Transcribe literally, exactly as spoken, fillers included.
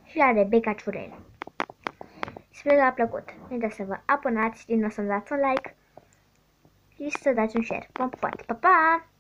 și la Rebecca Ciurel. Sper că v-a plăcut. Nu uitați să vă abonați, din nou să-mi dați un like și să dați un share. V-am pupat! Pa, pa!